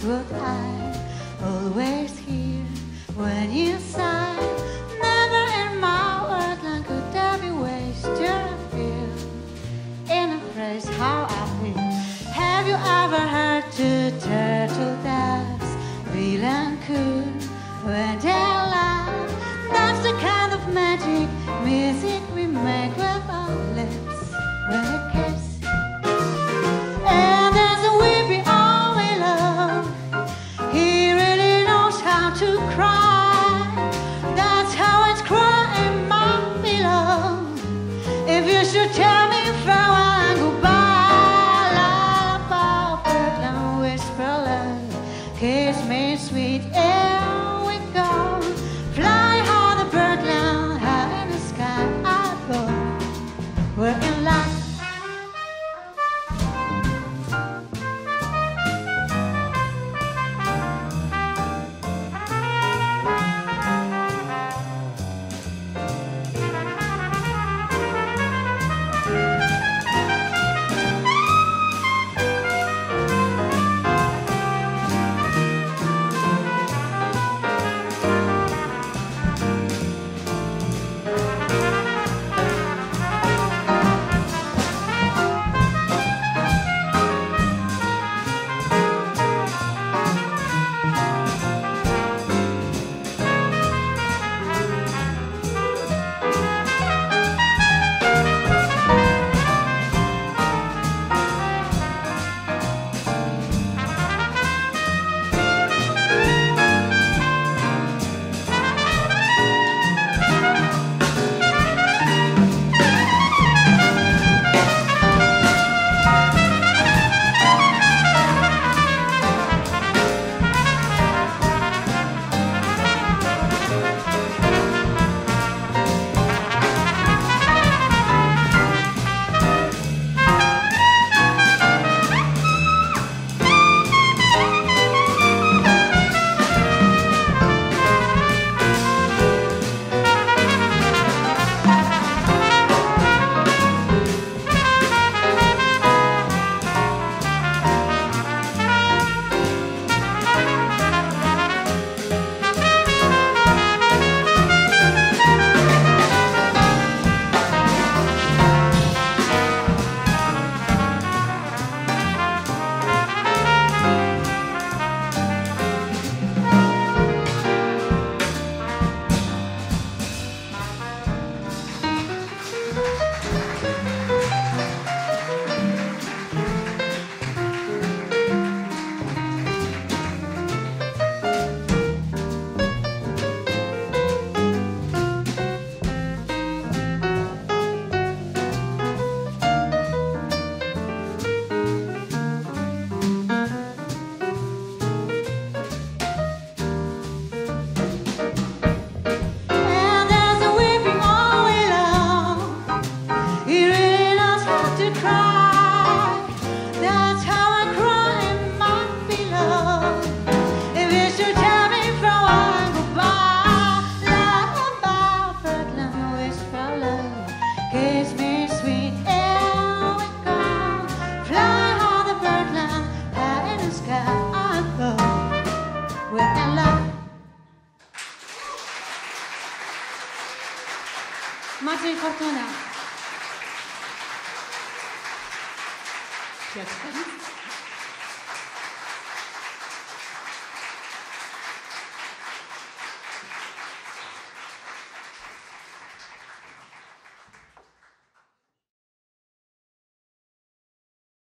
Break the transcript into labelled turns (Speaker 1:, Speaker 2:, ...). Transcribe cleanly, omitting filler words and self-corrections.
Speaker 1: would I always hear when you sigh. Never in my world could there be ways to feel in a phrase how I feel. Have you ever heard two turtle doves feeling cool when they laugh? That's the kind of magic music we make with our lips when we kiss. And there's a weepy only love, he really knows how to cry. That's how it's crying, my beloved. If you should tell me farewell and goodbye, lullaby, birdland, whisper love, kiss me sweet, here we go. Fly high the birdland, high in the sky I go. We're in love.
Speaker 2: Maciej Fortuna. Piotr.